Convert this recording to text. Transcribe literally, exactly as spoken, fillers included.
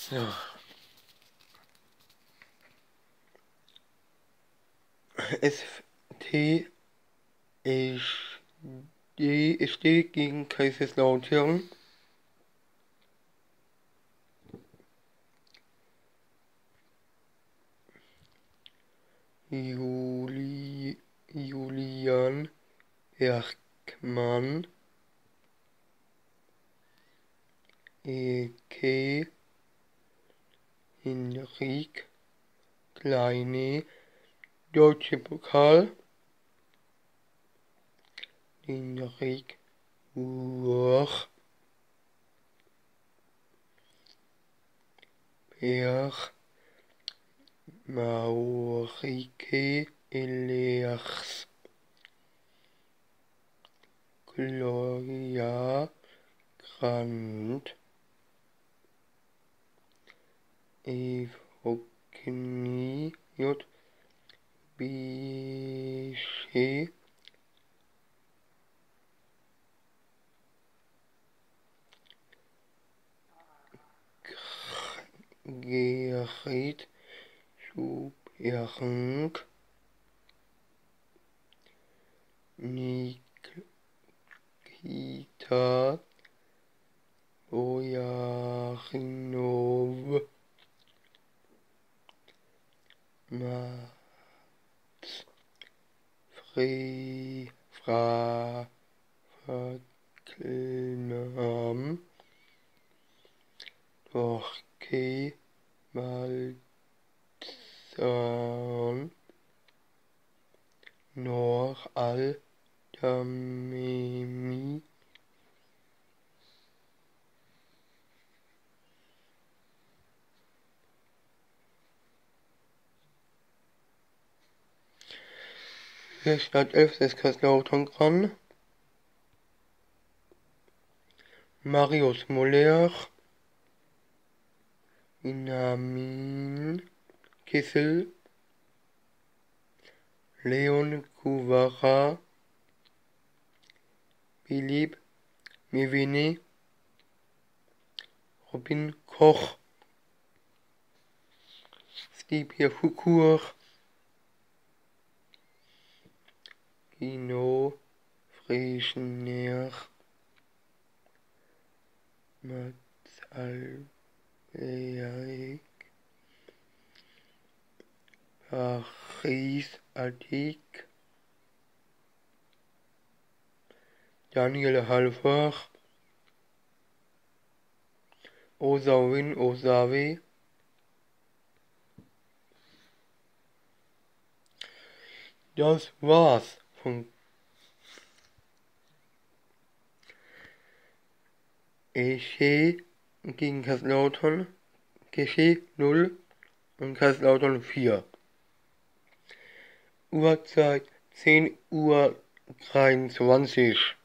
Ja. S T S D gegen Kaiserslautern. Juli, Julian Bergmann. E K Hinrich Kleine. Deutsche Pokal. Hinrich Urch. Berg. Maurike Elias. Gloria Grant. Evgeny J. Bische. Gerrit Schubernk. Nikita Bojarinov. Mats Fre Fra Fackelnam. Dorke Malzahn. Nor al Damemi. Der Startelf des Kaiserslautern dran. Marius Moller. Inamin Kissel. Leon Kuvara. Philipp Mevene. Robin Koch. Stipir Fukur. Gino Frischner. Mats Albeik. Paris Adik. Daniel Halfach. Osawin Osawe. Das war's von Esche gegen Kaiserslautern. Gesche null und Kaiserslautern vier. Uhrzeit zehn Uhr dreiundzwanzig.